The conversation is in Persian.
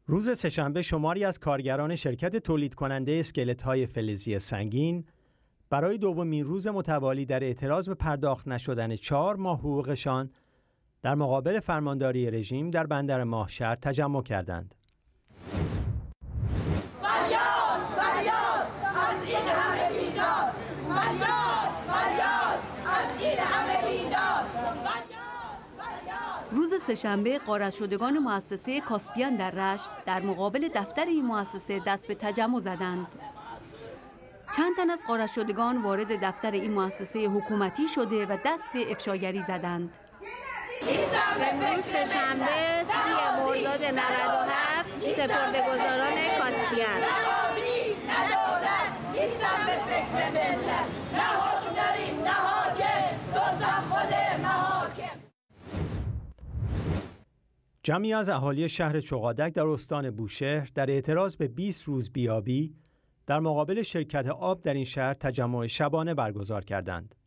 روز سه‌شنبه شماری از کارگران شرکت تولید کننده اسکلت‌های فلزی سنگین برای دومین روز متوالی در اعتراض به پرداخت نشدن 4 ماه حقوقشان در مقابل فرمانداری رژیم در بندر ماهشهر تجمع کردند. فریاد فریاد از این همه بیداد، فریاد فریاد از این همه بیداد، فریاد فریاد. روز سه‌شنبه غارت شدگان مؤسسه کاسپیان در رشت در مقابل دفتر این مؤسسه دست به تجمع زدند. چند تن از غارت شدگان وارد دفتر این مؤسسه حکومتی شده و دست به افشاگری زدند. امروز سه‌شنبه 30 مرداد 97 سپرده‌گذاران کاسپیان. جمعی از اهالی شهر چقادک در استان بوشهر در اعتراض به 20 روز بیابی در مقابل شرکت آب در این شهر تجمع شبانه برگزار کردند.